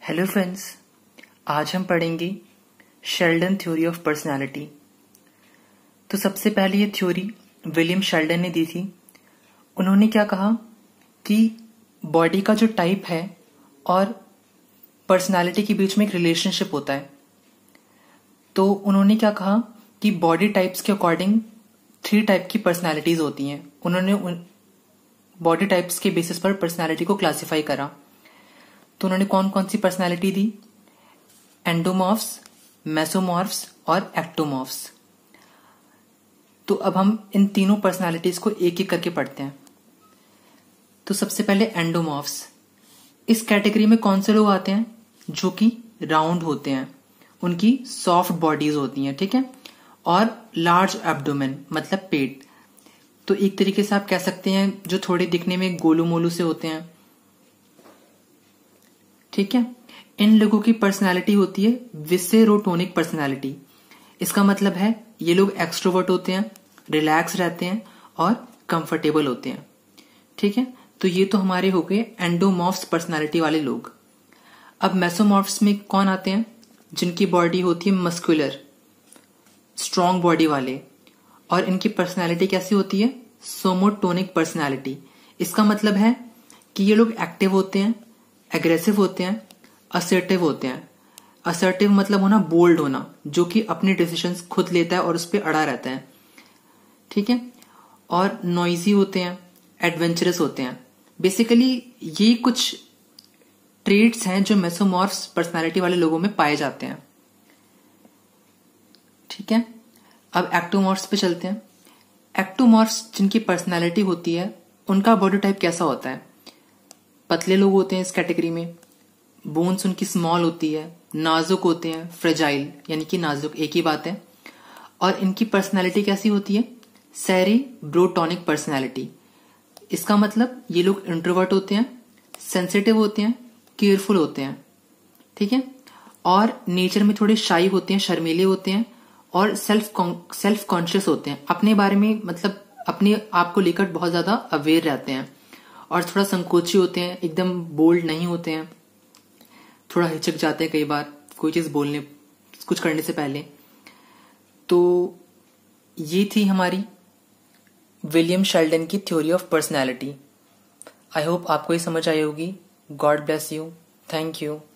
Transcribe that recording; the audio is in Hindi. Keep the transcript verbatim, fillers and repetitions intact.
हेलो फ्रेंड्स, आज हम पढ़ेंगे शेल्डन थ्योरी ऑफ पर्सनालिटी। तो सबसे पहले ये थ्योरी विलियम शेल्डन ने दी थी। उन्होंने क्या कहा कि बॉडी का जो टाइप है और पर्सनालिटी के बीच में एक रिलेशनशिप होता है। तो उन्होंने क्या कहा कि बॉडी टाइप्स के अकॉर्डिंग थ्री टाइप की पर्सनालिटीज होती हैं। उन्होंने बॉडी टाइप्स के बेसिस पर पर्सनालिटी को क्लासिफाई करा। तो उन्होंने कौन कौन सी पर्सनालिटी दी? एंडोमॉर्फ्स, मेसोमॉर्फ्स और एक्टोमॉर्फ्स। तो अब हम इन तीनों पर्सनालिटीज को एक एक करके पढ़ते हैं। तो सबसे पहले एंडोमॉर्फ्स। इस कैटेगरी में कौन से लोग आते हैं? जो कि राउंड होते हैं, उनकी सॉफ्ट बॉडीज होती हैं, ठीक है, और लार्ज एब्डोमेन मतलब पेट। तो एक तरीके से आप कह सकते हैं जो थोड़े दिखने में गोलू मोलू से होते हैं, ठीक है। इन लोगों की पर्सनालिटी होती है विसेरोटोनिक पर्सनालिटी। इसका मतलब है ये लोग एक्सट्रोवर्ट होते हैं, रिलैक्स रहते हैं और कंफर्टेबल होते हैं, ठीक है। तो ये तो हमारे हो गए एंडोमॉर्फ्स पर्सनालिटी वाले लोग। अब मेसोमॉर्फ्स में कौन आते हैं? जिनकी बॉडी होती है मस्कुलर, स्ट्रॉन्ग बॉडी वाले, और इनकी पर्सनालिटी कैसी होती है? Somatotonic personality. इसका मतलब है कि ये लोग एक्टिव होते हैं, एग्रेसिव होते हैं, असर्टिव होते हैं। असर्टिव मतलब होना बोल्ड होना, जो कि अपने डिसीजंस खुद लेता है और उस पर अड़ा रहता है, ठीक है। और नॉइजी होते हैं, एडवेंचरस होते हैं। बेसिकली ये कुछ ट्रेट्स हैं जो मेसोमॉर्फ्स पर्सनालिटी वाले लोगों में पाए जाते हैं, ठीक है। अब एक्टोमॉर्फ्स पे चलते हैं। एक्टोमॉर्फ्स जिनकी पर्सनालिटी होती है, उनका बॉडी टाइप कैसा होता है? पतले लोग होते हैं इस कैटेगरी में, बोन्स उनकी स्मॉल होती है, नाजुक होते हैं, फ्रेजाइल यानी कि नाजुक, एक ही बात है। और इनकी पर्सनालिटी कैसी होती है? Cerebrotonic personality. इसका मतलब ये लोग इंट्रोवर्ट होते हैं, सेंसिटिव होते हैं, केयरफुल होते हैं, ठीक है, और नेचर में थोड़े शाई होते हैं, शर्मीले होते हैं और सेल्फ सेल्फ कॉन्शियस होते हैं। अपने बारे में मतलब अपने आप को लेकर बहुत ज्यादा अवेयर रहते हैं और थोड़ा संकोची होते हैं, एकदम बोल्ड नहीं होते हैं, थोड़ा हिचक जाते हैं कई बार कोई चीज बोलने कुछ करने से पहले। तो ये थी हमारी विलियम शेल्डन की theory of personality. I hope आपको ये समझ आई होगी। God bless you. Thank you.